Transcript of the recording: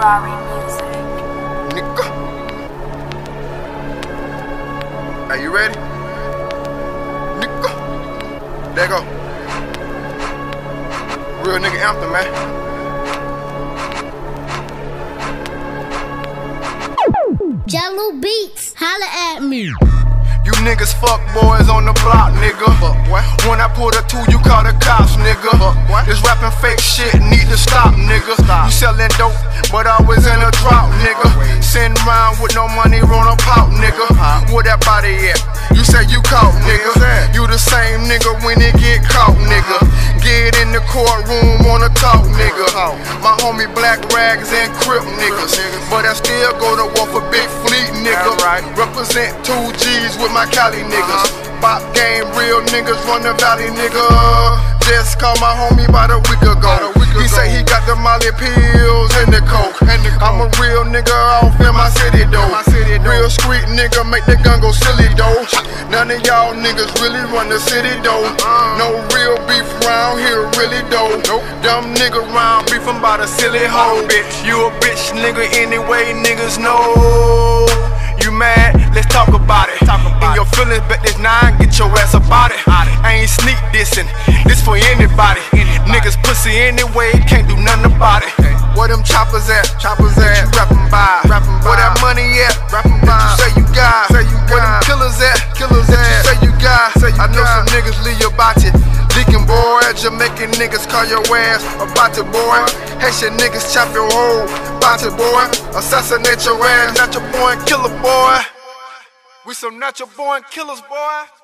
Ferrari music. Nigga. Are you ready? Nigga. There go. Real nigga anthem, man. Jello Beats, holla at me. You niggas fuck boys on the block, nigga. When I pull the two, you call the cops, nigga. This rapping fake shit need to stop, nigga. You selling dope, but always in a drought, nigga. Sitting around with no money, run a pop, nigga. Where that body at? You say you caught, nigga. You the same nigga when it get caught, nigga. Get in the courtroom, wanna talk, nigga. My homie Black Rags and Crip niggas, but I still go to war for Big Fleet, nigga. Represent 2 G's with my Cali niggas. Bop game, real niggas run the valley, nigga. Just called my homie about a week ago. He say he got the Molly pills and the coke. I'm a real nigga off in my city though. Real street nigga make the gun go silly though. None of y'all niggas really run the city though. No real beef around here really though. Dumb nigga round beefing by the silly hoe. You a bitch nigga anyway, niggas know. You mad? Let's talk about it. In your feelings, bet this 9, get your ass about it. I ain't sneak dissing, this for anybody. Niggas pussy anyway, can't do nothing about it. Where them choppers at? Choppers at? You rapping by? Where that money at? Rapping by? You say you got? Where them killers at? Killers at? You say you got? I know some niggas leave your body leaking, boy. Jamaican niggas call your ass about it, boy. Haitian niggas chop your hole, about it, boy. Assassinate your ass, not your born killer, boy. We some natural born killers, boy.